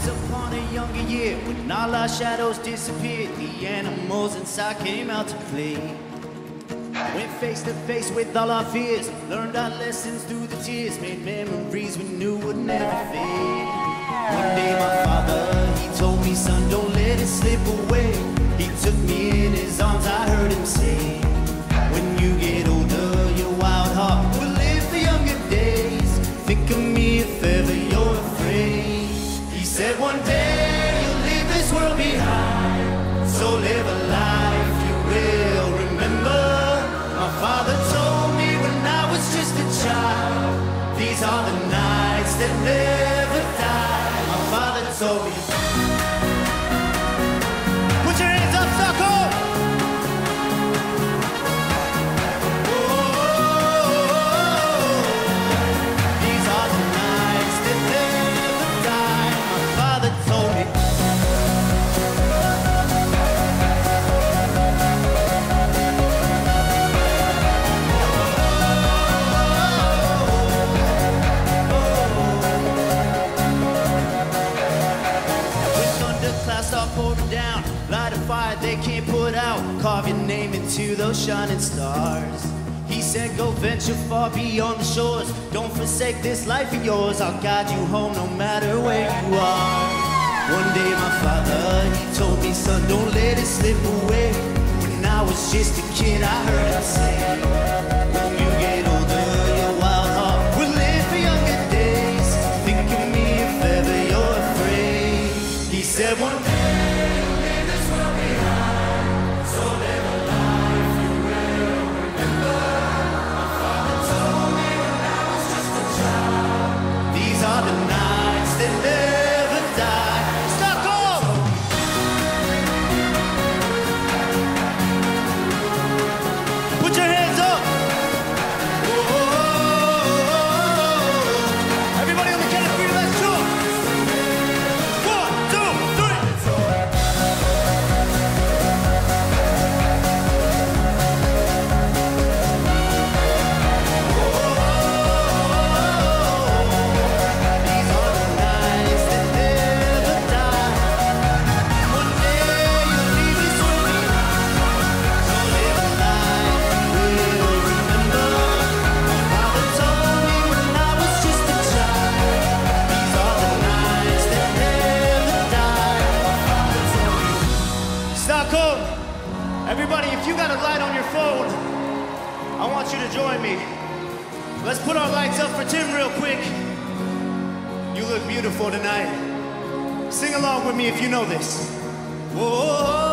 Once upon a younger year, when all our shadows disappeared, the animals inside came out to play. Went face to face with all our fears, learned our lessons through the tears, made memories we knew would never fade. One day my father, he told me, son, don't let it slip away. He took me in his arms, I heard him say, when you get older, your wild heart will live for younger days. Think of me if ever you're afraid. He said one day you'll leave this world behind, so live a life you will remember. My father told me when I was just a child, these are the nights that never die. My father told me. Put your hands up, Stockholm! These are the nights that never die. My father told me. Start pouring down, light a fire they can't put out, carve your name into those shining stars. He said go venture far beyond the shores, don't forsake this life of yours, I'll guide you home no matter where you are. One day my father, he told me, son, don't let it slip away. When I was just a kid I heard him say, when you get older your wild heart will live for younger days. Think of me if ever you're afraid. He said one day everybody, if you got a light on your phone, I want you to join me. Let's put our lights up for Tim real quick. You look beautiful tonight. Sing along with me if you know this. Whoa.